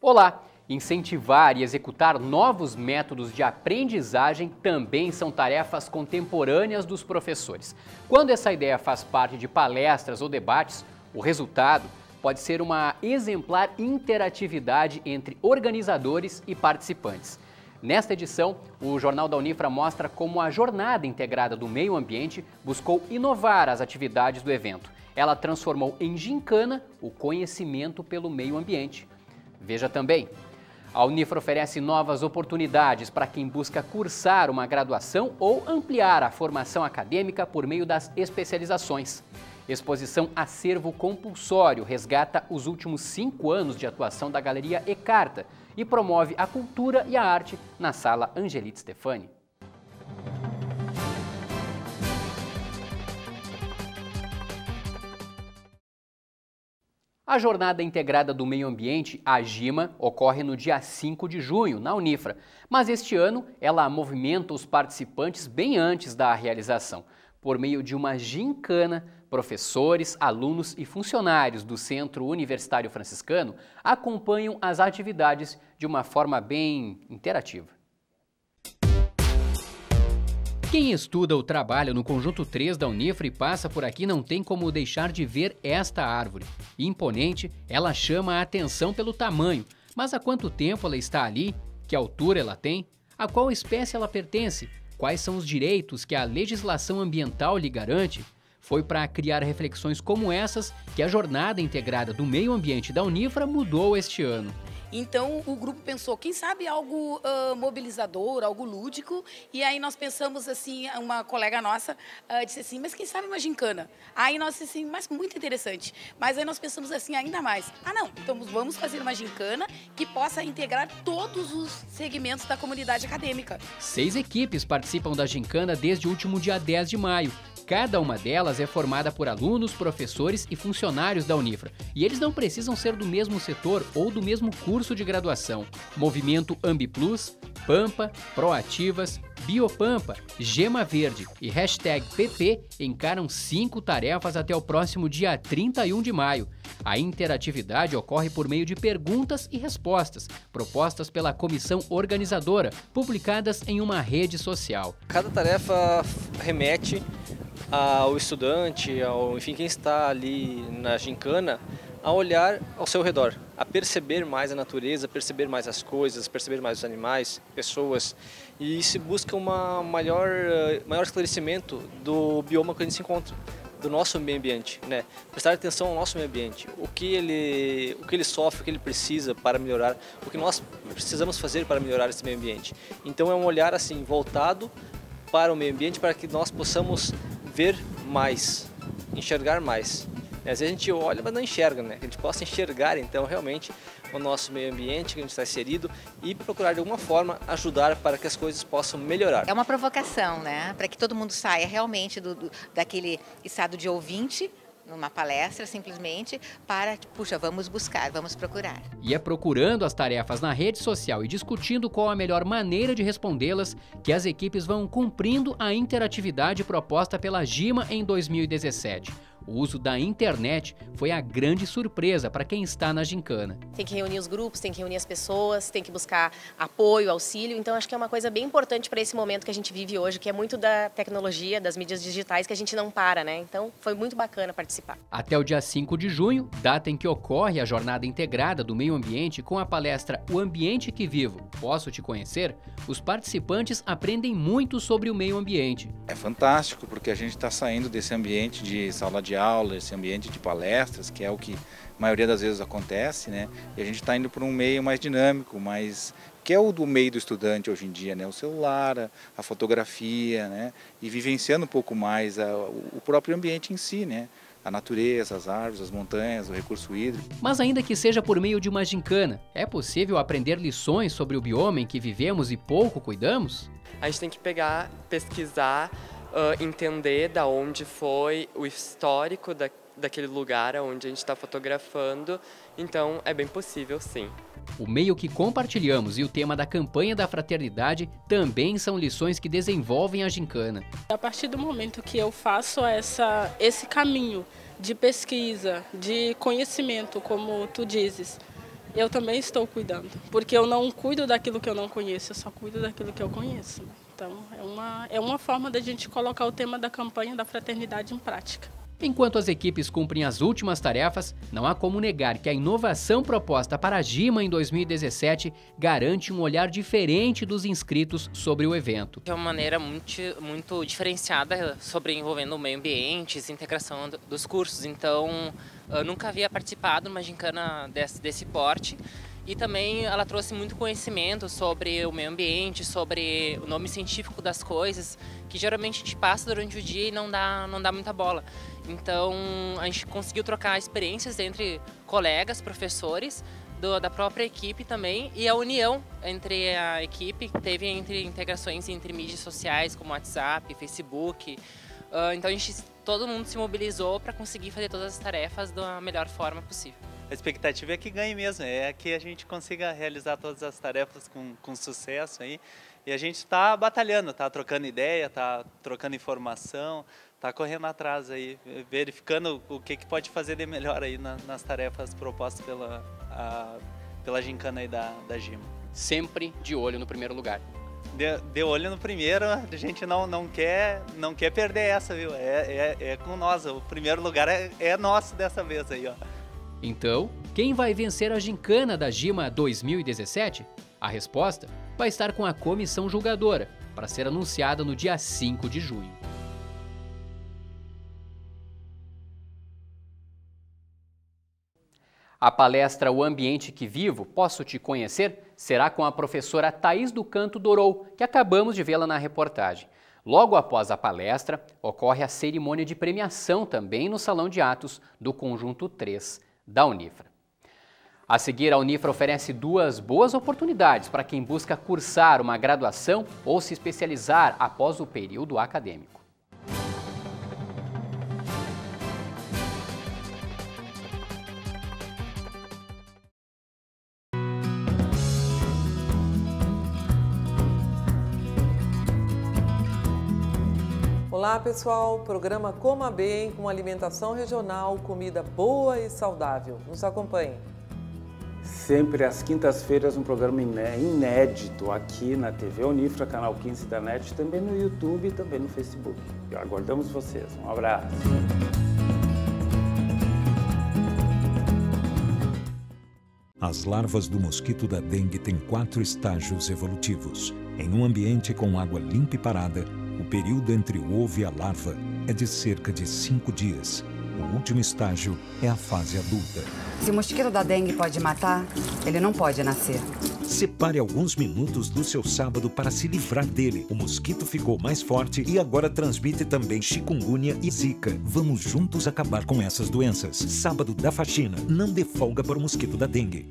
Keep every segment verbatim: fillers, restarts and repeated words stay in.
Olá! Incentivar e executar novos métodos de aprendizagem também são tarefas contemporâneas dos professores. Quando essa ideia faz parte de palestras ou debates, o resultado pode ser uma exemplar interatividade entre organizadores e participantes. Nesta edição, o Jornal da Unifra mostra como a Jornada Integrada do Meio Ambiente buscou inovar as atividades do evento. Ela transformou em gincana o conhecimento pelo meio ambiente. Veja também. A Unifra oferece novas oportunidades para quem busca cursar uma graduação ou ampliar a formação acadêmica por meio das especializações. Exposição Acervo Compulsório resgata os últimos cinco anos de atuação da Galeria E-Carta e promove a cultura e a arte na Sala Angelite Stefani. A Jornada Integrada do Meio Ambiente, a GIMA, ocorre no dia cinco de junho, na Unifra. Mas este ano, ela movimenta os participantes bem antes da realização. Por meio de uma gincana, professores, alunos e funcionários do Centro Universitário Franciscano acompanham as atividades de uma forma bem interativa. Quem estuda ou trabalha no Conjunto três da Unifra e passa por aqui não tem como deixar de ver esta árvore. Imponente, ela chama a atenção pelo tamanho, mas há quanto tempo ela está ali? Que altura ela tem? A qual espécie ela pertence? Quais são os direitos que a legislação ambiental lhe garante? Foi para criar reflexões como essas que a Jornada Integrada do Meio Ambiente da Unifra mudou este ano. Então o grupo pensou, quem sabe algo uh, mobilizador, algo lúdico, e aí nós pensamos assim, uma colega nossa uh, disse assim, mas quem sabe uma gincana? Aí nós disse assim, mas muito interessante, mas aí nós pensamos assim ainda mais, ah não, então vamos fazer uma gincana que possa integrar todos os segmentos da comunidade acadêmica. Seis equipes participam da gincana desde o último dia dez de maio. Cada uma delas é formada por alunos, professores e funcionários da Unifra. E eles não precisam ser do mesmo setor ou do mesmo curso de graduação. Movimento AmbiPlus, Pampa, Proativas, Biopampa, Gema Verde e hashtag P P encaram cinco tarefas até o próximo dia trinta e um de maio. A interatividade ocorre por meio de perguntas e respostas, propostas pela comissão organizadora, publicadas em uma rede social. Cada tarefa remete ao estudante, ao, enfim, quem está ali na gincana, a olhar ao seu redor, a perceber mais a natureza, perceber mais as coisas, perceber mais os animais, pessoas, e se busca uma maior, maior esclarecimento do bioma que a gente se encontra, do nosso meio ambiente, né? Prestar atenção ao nosso meio ambiente, o que ele, o que ele sofre, o que ele precisa para melhorar, o que nós precisamos fazer para melhorar esse meio ambiente. Então é um olhar assim voltado para o meio ambiente, para que nós possamos ver mais, enxergar mais. Às vezes a gente olha, mas não enxerga, né? Que a gente possa enxergar, então, realmente, o nosso meio ambiente que a gente está inserido e procurar, de alguma forma, ajudar para que as coisas possam melhorar. É uma provocação, né? Para que todo mundo saia realmente do, do, daquele estado de ouvinte, numa palestra, simplesmente, para, puxa, vamos buscar, vamos procurar. E é procurando as tarefas na rede social e discutindo qual a melhor maneira de respondê-las que as equipes vão cumprindo a interatividade proposta pela GIMA em dois mil e dezessete. O uso da internet foi a grande surpresa para quem está na gincana. Tem que reunir os grupos, tem que reunir as pessoas, tem que buscar apoio, auxílio. Então acho que é uma coisa bem importante para esse momento que a gente vive hoje, que é muito da tecnologia, das mídias digitais, que a gente não para, né? Então foi muito bacana participar. Até o dia cinco de junho, data em que ocorre a Jornada Integrada do Meio Ambiente com a palestra O Ambiente que Vivo, Posso Te Conhecer? Os participantes aprendem muito sobre o meio ambiente. É fantástico porque a gente está saindo desse ambiente de sala de aula, esse ambiente de palestras, que é o que a maioria das vezes acontece, né? E a gente está indo para um meio mais dinâmico, mais que é o do meio do estudante hoje em dia, né? O celular, a fotografia, né? E vivenciando um pouco mais a, o próprio ambiente em si, né? A natureza, as árvores, as montanhas, o recurso hídrico. Mas ainda que seja por meio de uma gincana, é possível aprender lições sobre o bioma em que vivemos e pouco cuidamos? A gente tem que pegar, pesquisar, uh, entender da onde foi o histórico da, daquele lugar onde a gente está fotografando, então é bem possível, sim. O meio que compartilhamos e o tema da campanha da fraternidade também são lições que desenvolvem a gincana. A partir do momento que eu faço essa, esse caminho de pesquisa, de conhecimento, como tu dizes, eu também estou cuidando, porque eu não cuido daquilo que eu não conheço, eu só cuido daquilo que eu conheço. Né? Então, é uma, é uma forma da gente colocar o tema da campanha da fraternidade em prática. Enquanto as equipes cumprem as últimas tarefas, não há como negar que a inovação proposta para a GIMA em dois mil e dezessete garante um olhar diferente dos inscritos sobre o evento. É uma maneira muito, muito diferenciada sobre envolvendo o meio ambiente e a integração dos cursos. Então, eu nunca havia participado de uma gincana desse, desse porte. E também ela trouxe muito conhecimento sobre o meio ambiente, sobre o nome científico das coisas, que geralmente a gente passa durante o dia e não dá, não dá muita bola. Então, a gente conseguiu trocar experiências entre colegas, professores, do, da própria equipe também, e a união entre a equipe, teve entre integrações entre mídias sociais, como WhatsApp, Facebook. Uh, então, a gente, todo mundo se mobilizou para conseguir fazer todas as tarefas da melhor forma possível. A expectativa é que ganhe mesmo, é que a gente consiga realizar todas as tarefas com, com sucesso aí. E a gente está batalhando, está trocando ideia, está trocando informação, está correndo atrás aí, verificando o que, que pode fazer de melhor aí na, nas tarefas propostas pela, a, pela gincana aí da, da GIMA. Sempre de olho no primeiro lugar. De, de olho no primeiro, a gente não, não, quer, não quer perder essa, viu? É, é, é com nós, o primeiro lugar é, é nosso dessa vez aí, ó. Então, quem vai vencer a gincana da GIMA dois mil e dezessete? A resposta vai estar com a comissão julgadora, para ser anunciada no dia cinco de junho. A palestra O Ambiente que Vivo, Posso Te Conhecer? Será com a professora Thaís do Canto Dorou, que acabamos de vê-la na reportagem. Logo após a palestra, ocorre a cerimônia de premiação também no Salão de Atos do Conjunto três da Unifra. A seguir, a Unifra oferece duas boas oportunidades para quem busca cursar uma graduação ou se especializar após o período acadêmico. Olá pessoal, programa Coma Bem com alimentação regional, comida boa e saudável. Nos acompanhe. Sempre às quintas-feiras um programa inédito aqui na T V Unifra, canal quinze da N E T, também no YouTube e também no Facebook. Aguardamos vocês. Um abraço. As larvas do mosquito da dengue têm quatro estágios evolutivos. Em um ambiente com água limpa e parada, o período entre o ovo e a larva é de cerca de cinco dias. O último estágio é a fase adulta. Se o mosquito da dengue pode matar, ele não pode nascer. Separe alguns minutos do seu sábado para se livrar dele. O mosquito ficou mais forte e agora transmite também chikungunya e zika. Vamos juntos acabar com essas doenças. Sábado da faxina. Não dê folga para o mosquito da dengue.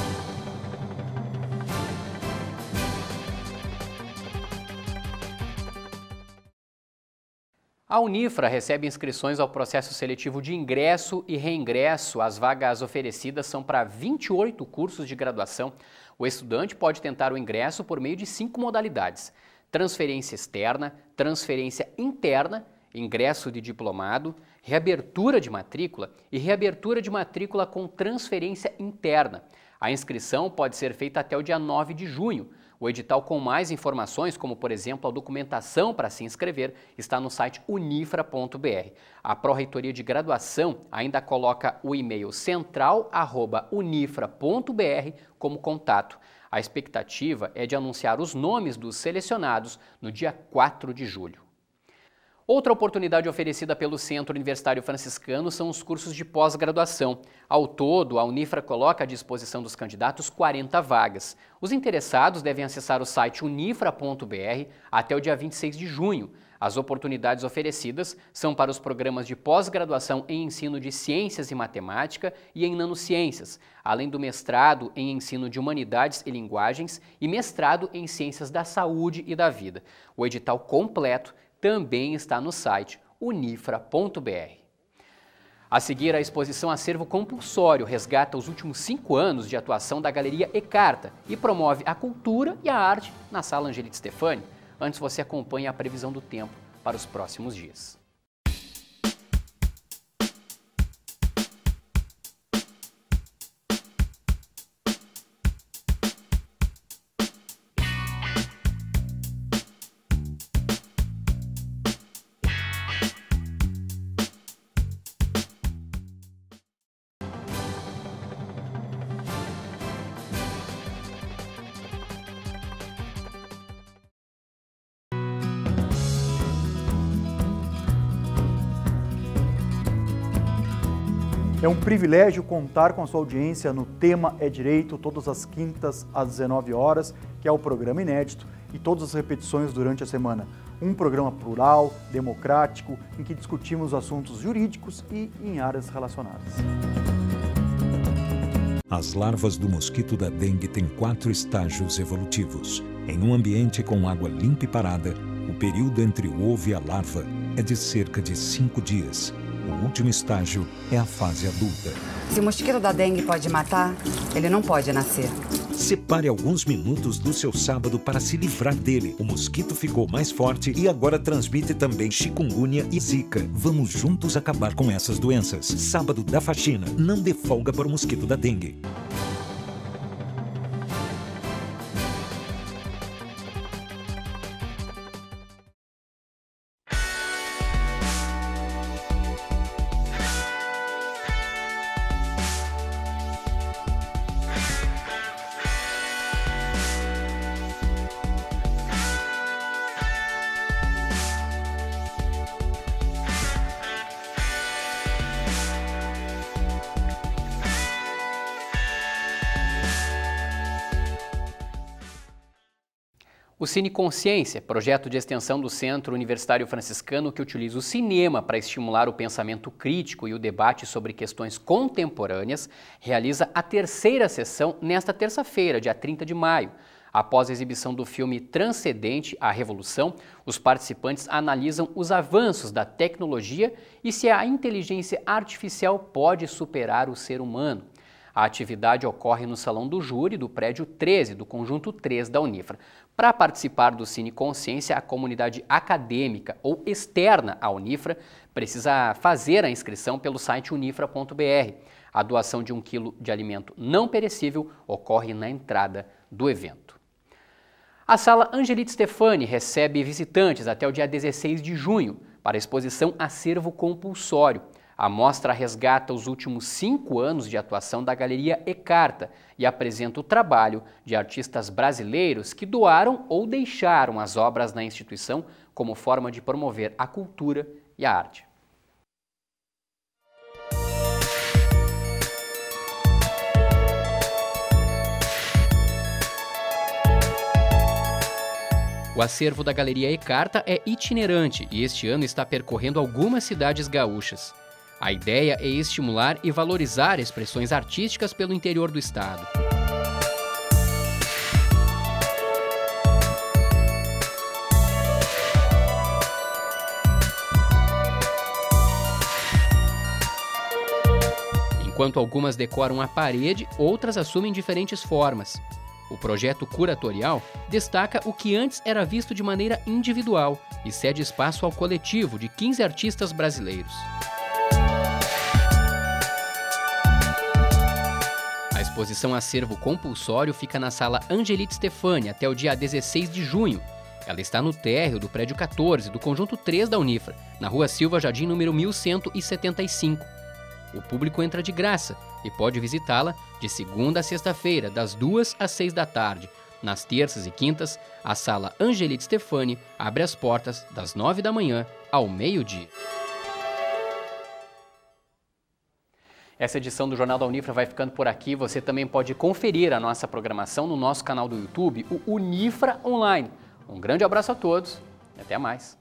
A Unifra recebe inscrições ao processo seletivo de ingresso e reingresso. As vagas oferecidas são para vinte e oito cursos de graduação. O estudante pode tentar o ingresso por meio de cinco modalidades: transferência externa, transferência interna, ingresso de diplomado, reabertura de matrícula e reabertura de matrícula com transferência interna. A inscrição pode ser feita até o dia nove de junho. O edital com mais informações, como por exemplo a documentação para se inscrever, está no site unifra ponto br. A Pró-Reitoria de Graduação ainda coloca o e-mail central arroba unifra ponto br como contato. A expectativa é de anunciar os nomes dos selecionados no dia quatro de julho. Outra oportunidade oferecida pelo Centro Universitário Franciscano são os cursos de pós-graduação. Ao todo, a Unifra coloca à disposição dos candidatos quarenta vagas. Os interessados devem acessar o site unifra ponto br até o dia vinte e seis de junho. As oportunidades oferecidas são para os programas de pós-graduação em ensino de ciências e matemática e em nanociências, além do mestrado em ensino de humanidades e linguagens e mestrado em ciências da saúde e da vida. O edital completo também está no site unifra ponto br. A seguir, a exposição Acervo Compulsório resgata os últimos cinco anos de atuação da Galeria E-Carta e promove a cultura e a arte na Sala Angelita Stefani. Antes, você acompanha a previsão do tempo para os próximos dias. É um privilégio contar com a sua audiência no Tema é Direito, todas as quintas às dezenove horas, que é o programa inédito, e todas as repetições durante a semana. Um programa plural, democrático, em que discutimos assuntos jurídicos e em áreas relacionadas. As larvas do mosquito da dengue têm quatro estágios evolutivos. Em um ambiente com água limpa e parada, o período entre o ovo e a larva é de cerca de cinco dias. O último estágio é a fase adulta. Se o mosquito da dengue pode matar, ele não pode nascer. Separe alguns minutos do seu sábado para se livrar dele. O mosquito ficou mais forte e agora transmite também chikungunya e zika. Vamos juntos acabar com essas doenças. Sábado da faxina. Não dê folga para o mosquito da dengue. O Cine Consciência, projeto de extensão do Centro Universitário Franciscano que utiliza o cinema para estimular o pensamento crítico e o debate sobre questões contemporâneas, realiza a terceira sessão nesta terça-feira, dia trinta de maio. Após a exibição do filme Transcendente à Revolução, os participantes analisam os avanços da tecnologia e se a inteligência artificial pode superar o ser humano. A atividade ocorre no Salão do Júri do prédio treze do Conjunto três da Unifra. Para participar do Cine Consciência, a comunidade acadêmica ou externa à Unifra precisa fazer a inscrição pelo site unifra ponto br. A doação de um quilo de alimento não perecível ocorre na entrada do evento. A Sala Angelite Stefani recebe visitantes até o dia dezesseis de junho para a exposição Acervo Compulsório. A mostra resgata os últimos cinco anos de atuação da Galeria E-Carta e apresenta o trabalho de artistas brasileiros que doaram ou deixaram as obras na instituição como forma de promover a cultura e a arte. O acervo da Galeria E-Carta é itinerante e este ano está percorrendo algumas cidades gaúchas. A ideia é estimular e valorizar expressões artísticas pelo interior do estado. Enquanto algumas decoram a parede, outras assumem diferentes formas. O projeto curatorial destaca o que antes era visto de maneira individual e cede espaço ao coletivo de quinze artistas brasileiros. A exposição Acervo Compulsório fica na Sala Angelite Stefani até o dia dezesseis de junho. Ela está no térreo do prédio quatorze do Conjunto três da Unifra, na Rua Silva Jardim número mil cento e setenta e cinco. O público entra de graça e pode visitá-la de segunda a sexta-feira, das duas às seis da tarde. Nas terças e quintas, a Sala Angelite Stefani abre as portas das nove da manhã ao meio-dia. Essa edição do Jornal da Unifra vai ficando por aqui. Você também pode conferir a nossa programação no nosso canal do YouTube, o Unifra Online. Um grande abraço a todos e até mais.